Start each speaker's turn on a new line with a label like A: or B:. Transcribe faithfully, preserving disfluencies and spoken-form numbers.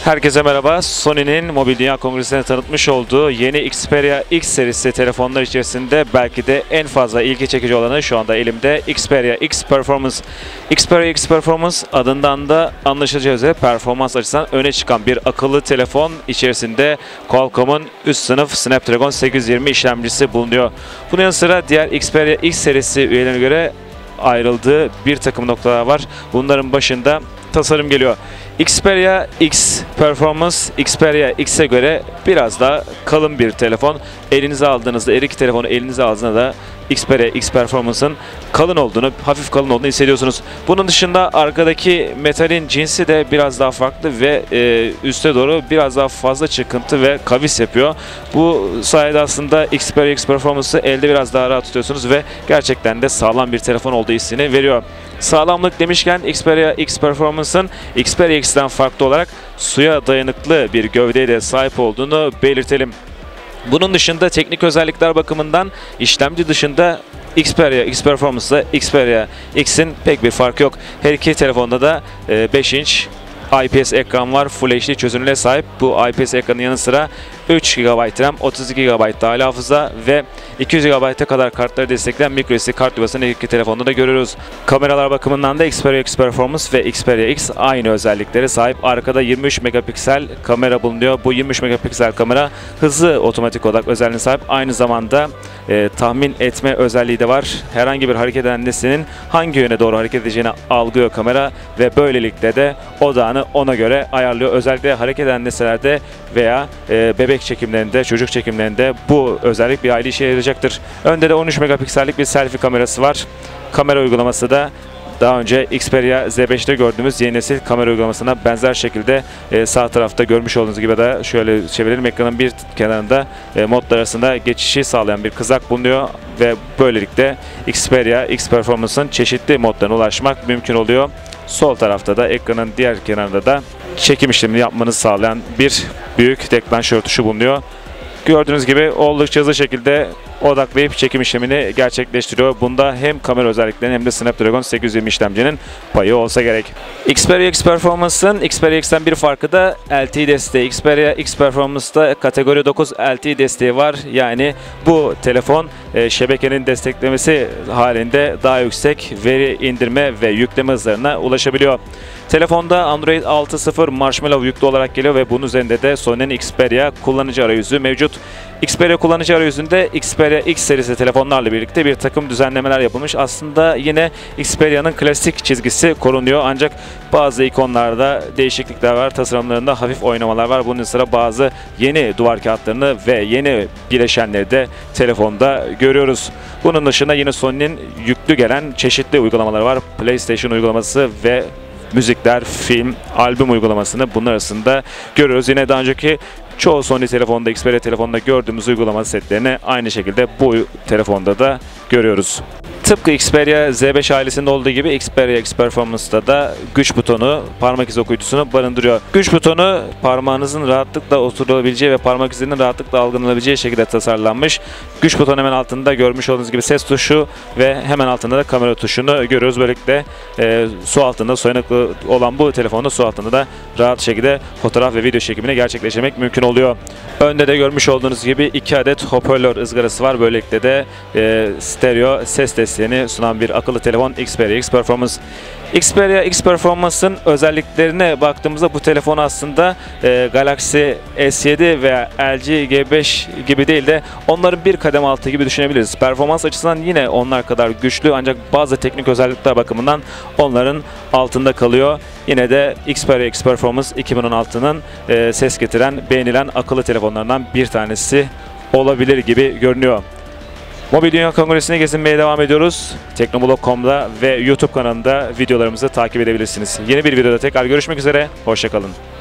A: Herkese merhaba. Sony'nin Mobil Dünya Kongresi'ne tanıtmış olduğu yeni Xperia X serisi telefonlar içerisinde belki de en fazla ilgi çekici olanı şu anda elimde Xperia X Performance. Xperia X Performance adından da anlaşılacağı üzere performans açısından öne çıkan bir akıllı telefon içerisinde Qualcomm'un üst sınıf Snapdragon sekiz yüz yirmi işlemcisi bulunuyor. Bunun yanı sıra diğer Xperia X serisi üyelerine göre ayrıldığı bir takım noktalar var. Bunların başında tasarım geliyor. Xperia X Performance, Xperia X'e göre biraz daha kalın bir telefon. Elinize aldığınızda, her iki telefonu elinize aldığınızda da Xperia X Performance'ın kalın olduğunu, hafif kalın olduğunu hissediyorsunuz. Bunun dışında arkadaki metalin cinsi de biraz daha farklı ve e, üste doğru biraz daha fazla çıkıntı ve kavis yapıyor. Bu sayede aslında Xperia X Performance'ı elde biraz daha rahat tutuyorsunuz ve gerçekten de sağlam bir telefon olduğu hissini veriyor. Sağlamlık demişken Xperia X Performance'ın Xperia X'ten farklı olarak suya dayanıklı bir gövdeye de sahip olduğunu belirtelim. Bunun dışında teknik özellikler bakımından işlemci dışında Xperia X Performance'da Xperia X'in pek bir farkı yok. Her iki telefonda da beş inç I P S ekran var. Full H D çözünürlüğe sahip. Bu I P S ekranın yanı sıra üç gigabayt RAM, otuz iki gigabayt dahili hafıza ve iki yüz gigabayt'a kadar kartları destekleyen microSD kart yuvasını iki telefonda da görüyoruz. Kameralar bakımından da Xperia X Performance ve Xperia X aynı özelliklere sahip. Arkada yirmi üç megapiksel kamera bulunuyor. Bu yirmi üç megapiksel kamera hızlı otomatik odak özelliğine sahip. Aynı zamanda e, tahmin etme özelliği de var. Herhangi bir hareket eden nesnenin hangi yöne doğru hareket edeceğini algılıyor kamera ve böylelikle de odağını ona göre ayarlıyor. Özellikle hareket eden nesnelerde veya e, bebek çekimlerinde, çocuk çekimlerinde bu özellik bir aile işe yarayacaktır. Önde de on üç megapiksellik bir selfie kamerası var. Kamera uygulaması da daha önce Xperia Z beş'te gördüğümüz yeni nesil kamera uygulamasına benzer şekilde e, sağ tarafta görmüş olduğunuz gibi de şöyle çevirelim, ekranın bir kenarında e, modlar arasında geçişi sağlayan bir kızak bulunuyor ve böylelikle Xperia X Performance'ın çeşitli modlarına ulaşmak mümkün oluyor. Sol tarafta da ekranın diğer kenarında da çekim işlemini yapmanızı sağlayan bir büyük deklanşör tuşu bulunuyor. Gördüğünüz gibi oldukça hızlı şekilde odaklayıp çekim işlemini gerçekleştiriyor. Bunda hem kamera özelliklerinin hem de Snapdragon sekiz yüz yirmi işlemcinin payı olsa gerek. Xperia X Performance'ın Xperia X'ten bir farkı da L T E desteği. Xperia X Performance'da kategori dokuz L T E desteği var. Yani bu telefon e, şebekenin desteklemesi halinde daha yüksek veri indirme ve yükleme hızlarına ulaşabiliyor. Telefonda Android altı nokta sıfır Marshmallow yüklü olarak geliyor ve bunun üzerinde de Sony'nin Xperia kullanıcı arayüzü mevcut. Xperia kullanıcı arayüzünde Xperia X serisi telefonlarla birlikte bir takım düzenlemeler yapılmış. Aslında yine Xperia'nın klasik çizgisi korunuyor ancak bazı ikonlarda değişiklikler var. Tasarımlarında hafif oynamalar var. Bunun sıra bazı yeni duvar kağıtlarını ve yeni bileşenleri de telefonda görüyoruz. Bunun dışında yine Sony'nin yüklü gelen çeşitli uygulamaları var. PlayStation uygulaması ve müzikler, film, albüm uygulamasını bunun arasında görüyoruz. Yine daha önceki çoğu Sony telefonda, Xperia telefonda gördüğümüz uygulama setlerini aynı şekilde bu telefonda da görüyoruz. Tıpkı Xperia Z beş ailesinde olduğu gibi Xperia X Performance'da da güç butonu parmak izi okuyucusunu barındırıyor. Güç butonu parmağınızın rahatlıkla oturulabileceği ve parmak izinin rahatlıkla algılanabileceği şekilde tasarlanmış. Güç butonu hemen altında görmüş olduğunuz gibi ses tuşu ve hemen altında da kamera tuşunu görüyoruz. Böylelikle e, su altında soyanıklı olan bu telefonda su altında da rahat şekilde fotoğraf ve video çekimini gerçekleştirmek mümkün oluyor. Önde de görmüş olduğunuz gibi iki adet hoparlör ızgarası var. Böylelikle de e, stereo ses desteğini sunan bir akıllı telefon Xperia X Performance. Xperia X Performance'ın özelliklerine baktığımızda bu telefon aslında e, Galaxy S yedi veya L G G beş gibi değil de onların bir kademe altı gibi düşünebiliriz. Performans açısından yine onlar kadar güçlü ancak bazı teknik özellikler bakımından onların altında kalıyor. Yine de Xperia X Performance iki bin on altının e, ses getiren, beğenilen akıllı telefonlarından bir tanesi olabilir gibi görünüyor. Mobil Dünya Kongresi'ne gezinmeye devam ediyoruz. teknoblog nokta com'da ve YouTube kanalında videolarımızı takip edebilirsiniz. Yeni bir videoda tekrar görüşmek üzere. Hoşça kalın.